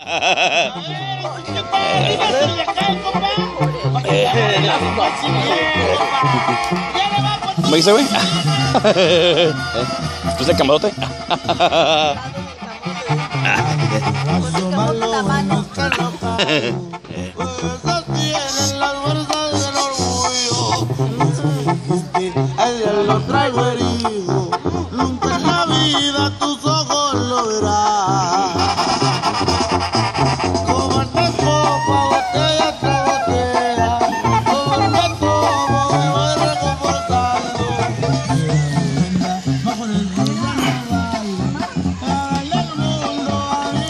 ¿Cómo dice, güey? ¿Tú eres el camarote? Lo traigo herido, nunca en la vida tus ojos lo verás. Como esta copa, botella tras botella, como esta tomo me voy reconfortando. Bajo el carnaval, para el mundo a mí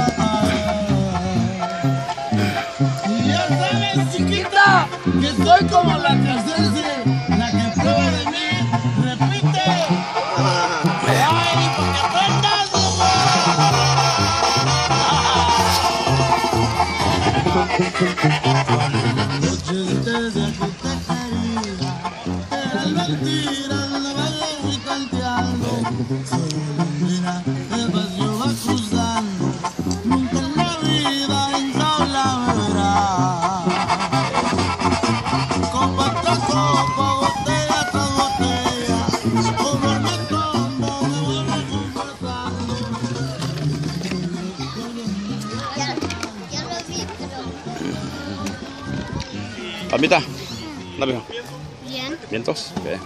me y ya sabes, chiquita, que soy como la casense, la que prueba de mí, repite. Ay, porque aprendas noches desde que te quería, eran mentiras, no me voy canteando. Soy lumbrina, el vacío va cruzando, nunca en la vida en jaula me verás. Copa tras copa, botella tras botella, como el me tomo me voy reconfortando. Ya lo vi, pero Palmita, ¿no, mijo? bien. ¿Vientos? Okay.